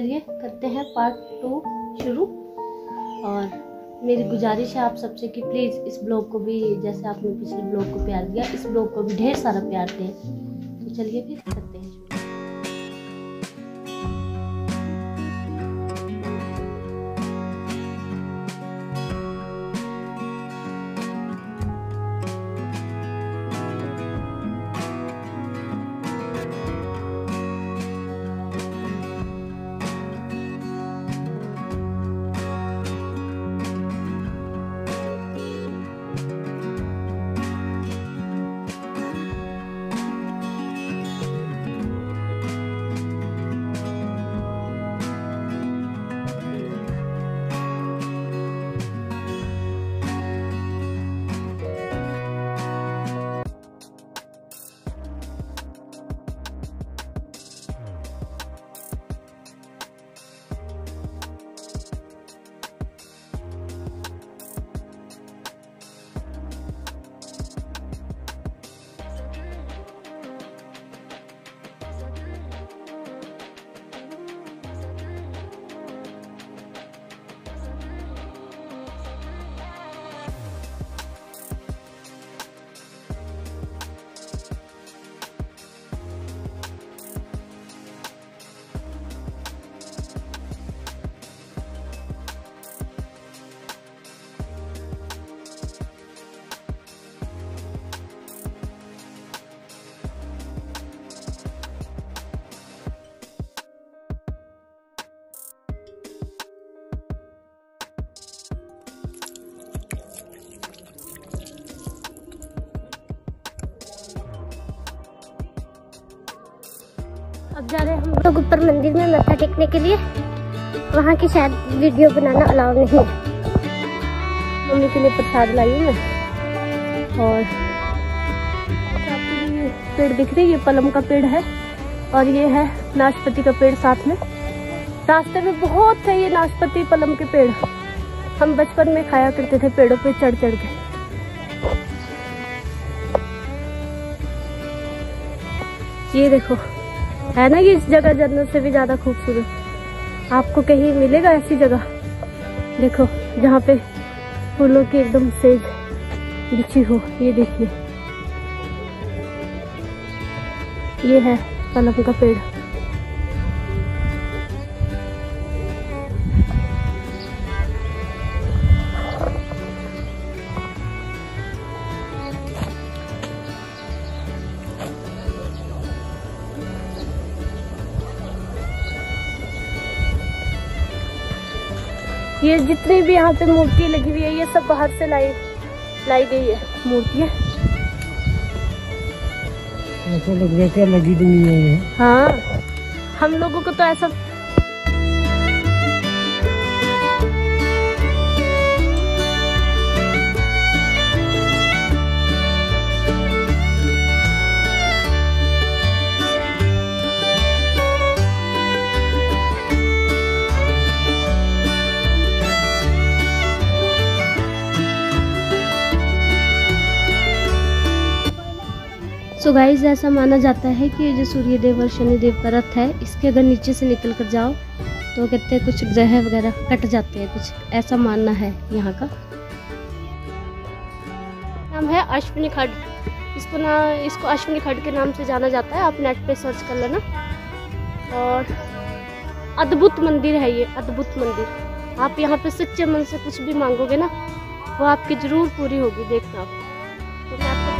चलिए करते हैं पार्ट 2 शुरू। और मेरी गुजारिश है आप सबसे कि प्लीज़ इस ब्लॉग को भी, जैसे आपने पिछले ब्लॉग को प्यार दिया, इस ब्लॉग को भी ढेर सारा प्यार दें। तो चलिए फिर करते हैं शुरू। अब जा रहे हैं हम लोग ऊपर मंदिर में मत्था टेकने के लिए। वहाँ की शायद वीडियो बनाना अलाउ नहीं है। मम्मी के लिए प्रसाद लाई हूँ मैं। और पेड़ दिख रही है, ये पलम का पेड़ है और ये है नाशपाती का पेड़ साथ में। रास्ते में बहुत है ये नाशपाती पलम के पेड़। हम बचपन में खाया करते थे पेड़ों पे चढ़ चढ़ के। ये देखो, है ना ये इस जगह जन्नत से भी ज्यादा खूबसूरत। आपको कहीं मिलेगा ऐसी जगह? देखो जहाँ पे फूलों की एकदम सेज बिछी हो। ये देखिए, ये है पलम का पेड़। ये जितनी भी यहाँ पे मूर्ति लगी हुई है, ये सब बाहर से लाई गई है मूर्तियाँ। ऐसा लग रहा है लगी नहीं है। हाँ, हम लोगों को तो ऐसा सो गाइस, ऐसा माना जाता है कि जो सूर्यदेव और शनिदेव का रथ है, इसके अगर नीचे से निकल कर जाओ तो कहते हैं कुछ ग्रह वगैरह कट जाते हैं, कुछ ऐसा मानना है यहाँ का। नाम है अश्विनी खड्ड। इसको अश्विनी खड्ड के नाम से जाना जाता है। आप नेट पे सर्च कर लेना। और अद्भुत मंदिर है ये, अद्भुत मंदिर। आप यहाँ पे सच्चे मन से कुछ भी मांगोगे ना, वो आपकी जरूर पूरी होगी। देखना आप। तो मैं आपको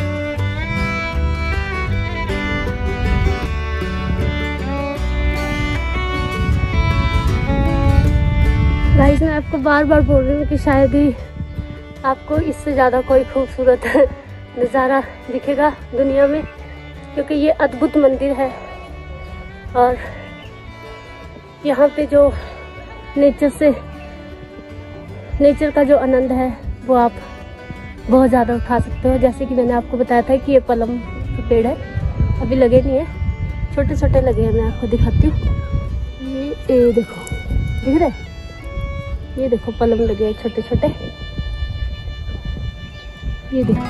गाइस, मैं आपको बार बार बोल रही हूँ कि शायद ही आपको इससे ज़्यादा कोई खूबसूरत नज़ारा दिखेगा दुनिया में, क्योंकि ये अद्भुत मंदिर है। और यहाँ पे जो नेचर का जो आनंद है वो आप बहुत ज़्यादा उठा सकते हो। जैसे कि मैंने आपको बताया था कि ये पलम का पेड़ है, अभी लगे नहीं है, छोटे छोटे लगे हैं। मैं आपको दिखाती हूँ। ये देखो, दिख रहा है? ये देखो पलम लगे हैं छोटे छोटे। ये देखो,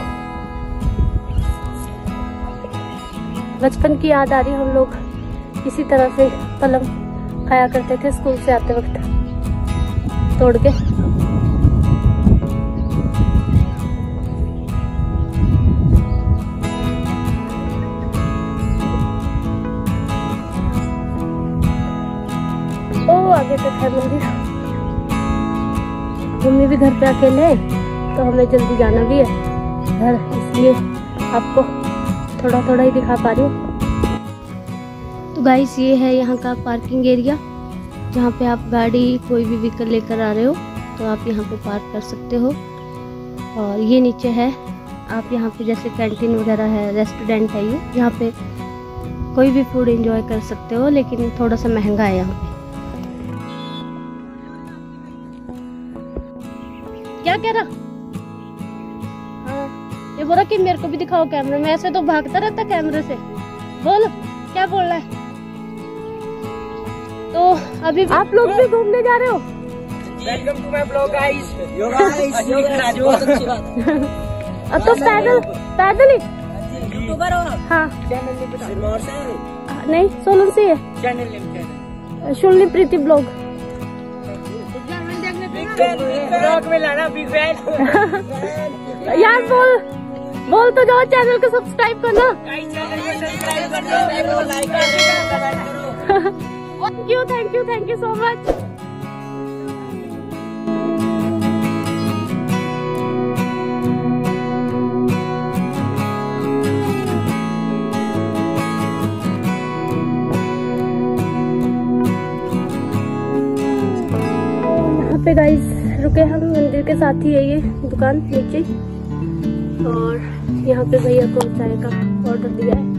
बचपन की याद आ रही। हम लोग इसी तरह से पलम खाया करते थे स्कूल से आते वक्त तोड़ के। ओ आगे तक है मंदिर। मम्मी भी घर पे अकेले है तो हमें जल्दी जाना भी है घर, इसलिए आपको थोड़ा थोड़ा ही दिखा पा रही हूँ। तो गाइस ये है यहाँ का पार्किंग एरिया, जहाँ पे आप गाड़ी कोई भी व्हीकल लेकर आ रहे हो तो आप यहाँ पे पार्क कर सकते हो। और ये नीचे है, आप यहाँ पे जैसे कैंटीन वगैरह है, रेस्टोरेंट है ये, यहाँ पे कोई भी फूड एंजॉय कर सकते हो, लेकिन थोड़ा सा महंगा है यहाँ पे। क्या कह रहा? हाँ, ये बोला कि मेरे को भी दिखाओ कैमरे में, ऐसे तो भागता रहता कैमरे से। बोल क्या बोल रहा है? तो अभी आप लोग भी घूमने जा रहे हो? Welcome to my blog guys. अब तो पैदल ही यूट्यूबर हो आप? हाँ। चैनल नेम बता। सिरमौर से हो? नहीं, सोलन से है। Channel name Shulli Preeti blog. Blog में लाना बिग फैन। यार बोल तो जाओ, चैनल को सब्सक्राइब करना। चैनल को सब्सक्राइब कर दो, लाइक कर दो, कमेंट करो। Thank you so much. यहाँ पे गाइस रुके हम, मंदिर के साथ ही है ये दुकान नीचे, और यहाँ पे भैया को चाय का ऑर्डर दिया है।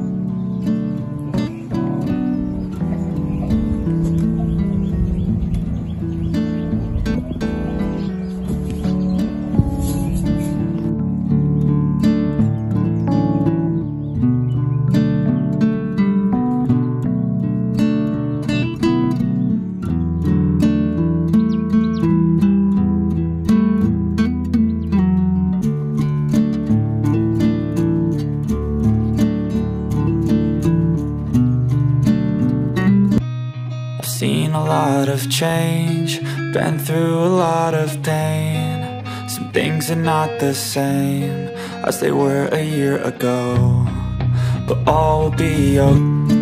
Seen a lot of change, been through a lot of pain. Some things are not the same as they were a year ago, but all will be okay.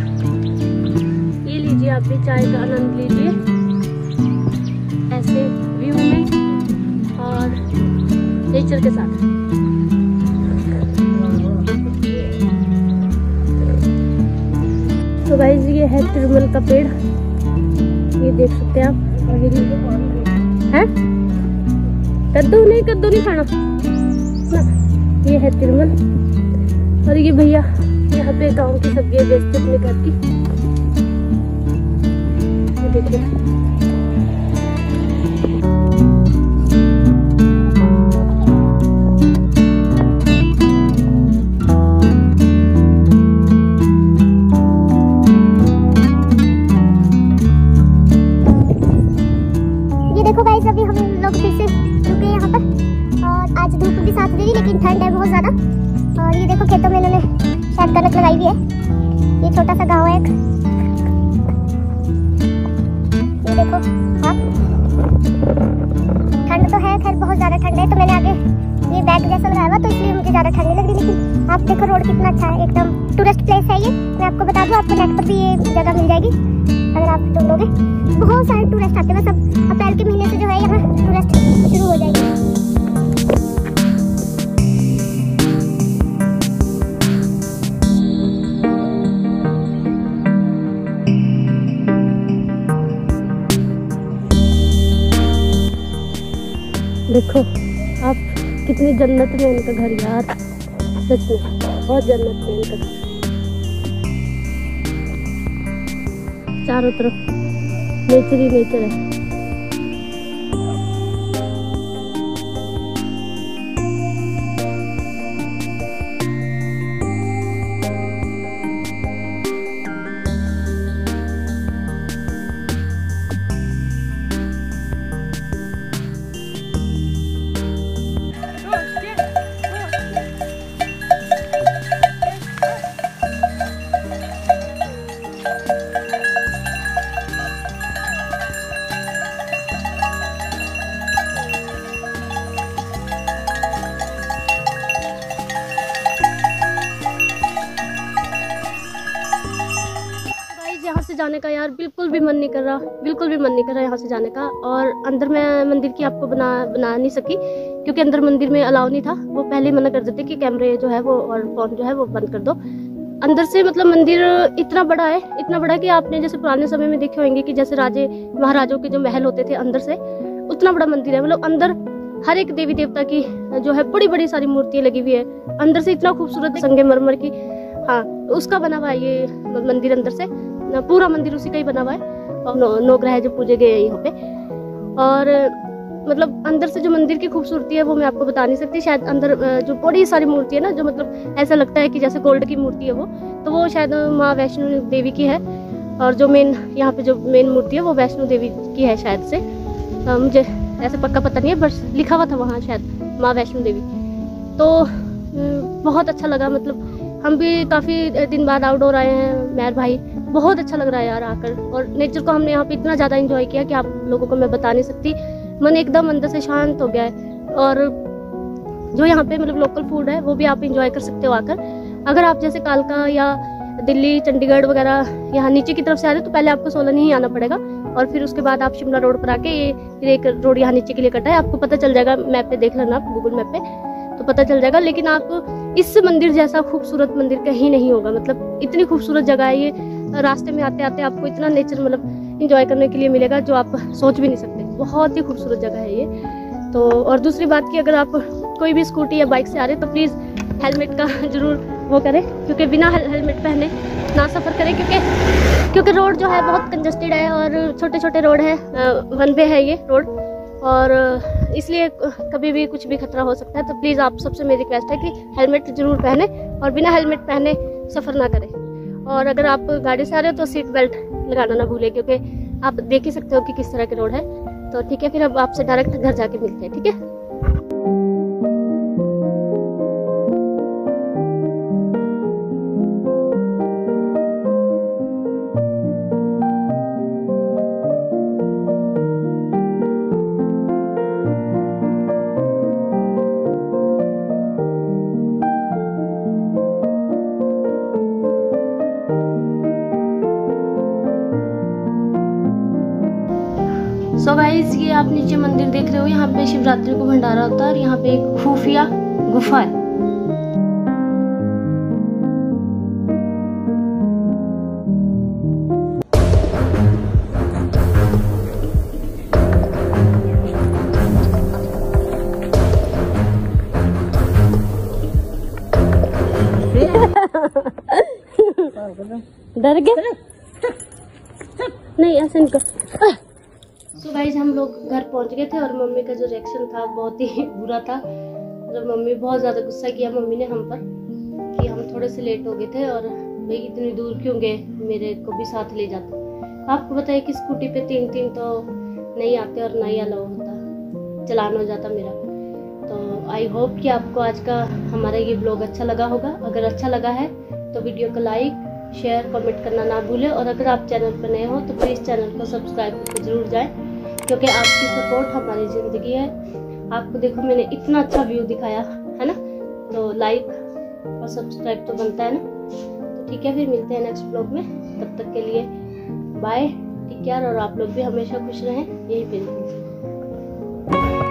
ये लीजिए, आप भी चाय का आनंद लीजिए ऐसे व्यू में और नेचर के साथ। तो गाइस ये है तिरुमल का पेड़, ये देख सकते हैं आप। और है कद्दू नहीं खाना ना। ये है तिरुमल, और ये भैया यहाँ पे गाँव की सब्जियाँ बेचते अपने घर की। ये देखिए, अभी हम लोग फिर से रुके यहाँ पर, और आज धूप भी साथ दे रही, लेकिन ठंड है बहुत ज़्यादा। और ये देखो खेतों में इन्होंने शायद कनक लगाई हुई है। ये छोटा सा गांव है एक, ये देखो आप। ठंड तो है, खैर बहुत ज़्यादा ठंड है, तो मैंने आगे ये बैग जैसा लगाया हुआ, तो इसलिए मुझे ज़्यादा ठंड नहीं लग रही। लेकिन आप देखो रोड कितना अच्छा है, एकदम टूरिस्ट प्लेस है ये। मैं आपको बता दूँ, आपको नेट पर भी ये जगह मिल जाएगी अगर आप ढूंढोगे। बहुत सारे टूरिस्ट आते हैं, बस अब अप्रैल के महीने से जो है यहाँ टूरिस्ट शुरू हो जाएंगे। देखो आप, कितनी जन्नत में इनका घर यार, सच में बहुत जन्नत में इनका घर। चारों तरफ नेचर ही नेचर है। से जाने का यार बिल्कुल भी मन नहीं कर रहा, बिल्कुल भी मन नहीं कर रहा यहाँ से जाने का। और अंदर मैं मंदिर की आपको बना नहीं सकी क्योंकि अंदर मंदिर में अलाउ नहीं था। वो पहले ही मना कर देते कि कैमरे जो है वो और फोन जो है वो बंद कर दो। अंदर से मतलब मंदिर इतना बड़ा है, इतना बड़ा कि आपने जैसे पुराने समय में देखे होंगे कि जैसे राजे महाराजों के जो महल होते थे अंदर से, उतना बड़ा मंदिर है। मतलब अंदर हर एक देवी देवता की जो है बड़ी बड़ी सारी मूर्तियाँ लगी हुई है। अंदर से इतना खूबसूरत संगमरमर की, हाँ उसका बना हुआ है ये मंदिर। अंदर से पूरा मंदिर उसी का ही बना हुआ है। और नौ ग्रह जो पूजे गए हैं यहाँ पे। और मतलब अंदर से जो मंदिर की खूबसूरती है वो मैं आपको बता नहीं सकती। शायद अंदर जो बड़ी सारी मूर्ति है ना, जो मतलब ऐसा लगता है कि जैसे गोल्ड की मूर्ति है वो, तो वो शायद माँ वैष्णो देवी की है। और जो मेन यहाँ पे जो मेन मूर्ति है वो वैष्णो देवी की है शायद से। मुझे ऐसे पक्का पता नहीं है, बस लिखा हुआ था वहाँ शायद माँ वैष्णो देवी। तो बहुत अच्छा लगा। मतलब हम भी काफ़ी दिन बाद आउटडोर आए हैं मेहर भाई, बहुत अच्छा लग रहा है यार आकर। और नेचर को हमने यहाँ पे इतना ज़्यादा एंजॉय किया कि आप लोगों को मैं बता नहीं सकती। मन एकदम अंदर से शांत हो गया है। और जो यहाँ पे मतलब लोकल फूड है वो भी आप इंजॉय कर सकते हो आकर। अगर आप जैसे कालका या दिल्ली, चंडीगढ़ वगैरह यहाँ नीचे की तरफ से आ रहे हो तो पहले आपको सोलन ही आना पड़ेगा। और फिर उसके बाद आप शिमला रोड पर आके ये फिर एक रोड यहाँ नीचे के लिए कटा है, आपको पता चल जाएगा। मैप पे देख लेना, आप गूगल मैप पे तो पता चल जाएगा। लेकिन आप इस मंदिर जैसा खूबसूरत मंदिर कहीं नहीं होगा। मतलब इतनी खूबसूरत जगह है ये। रास्ते में आते आते आपको इतना नेचर मतलब इंजॉय करने के लिए मिलेगा जो आप सोच भी नहीं सकते। बहुत ही खूबसूरत जगह है ये तो। और दूसरी बात कि अगर आप कोई भी स्कूटी या बाइक से आ रहे हैं तो प्लीज़ हेलमेट का जरूर वो करें, क्योंकि बिना हेलमेट पहने ना सफ़र करें। क्योंकि रोड जो है बहुत कंजस्टेड है और छोटे छोटे रोड है, वन वे है ये रोड। और इसलिए कभी भी कुछ भी खतरा हो सकता है। तो प्लीज़ आप सबसे मेरी रिक्वेस्ट है कि हेलमेट जरूर पहने और बिना हेलमेट पहने सफ़र ना करें। और अगर आप गाड़ी से आ रहे हो तो सीट बेल्ट लगाना ना भूलें, क्योंकि आप देख ही सकते हो कि किस तरह के रोड है। तो ठीक है, फिर अब आपसे डायरेक्ट घर जाके मिलते हैं, ठीक है। सो गाइस, ये आप नीचे मंदिर देख रहे हो, यहाँ पे शिवरात्रि को भंडारा होता है और यहाँ पे एक खुफिया गुफा है। डर गया? नहीं ऐसे नहीं कर। तो गाइस हम लोग घर पहुंच गए थे और मम्मी का जो रिएक्शन था बहुत ही बुरा था। मतलब मम्मी बहुत ज़्यादा गुस्सा किया मम्मी ने हम पर कि हम थोड़े से लेट हो गए थे और भाई इतनी दूर क्यों गए, मेरे को भी साथ ले जाते। आपको बताइए कि स्कूटी पे तीन तो नहीं आते और ना ही अलाउ होता, चलान हो जाता मेरा। तो आई होप कि आपको आज का हमारा ये ब्लॉग अच्छा लगा होगा। अगर अच्छा लगा है तो वीडियो को लाइक, शेयर, कमेंट करना ना भूलें। और अगर आप चैनल पर नए हो तो प्लीज़ चैनल को सब्सक्राइब करके ज़रूर जाएं, क्योंकि आपकी सपोर्ट हमारी ज़िंदगी है। आपको देखो मैंने इतना अच्छा व्यू दिखाया है ना, तो लाइक और सब्सक्राइब तो बनता है ना। तो ठीक है, फिर मिलते हैं नेक्स्ट ब्लॉग में। तब तक के लिए बाय, टेक केयर। और आप लोग भी हमेशा खुश रहें, यही प्रेम।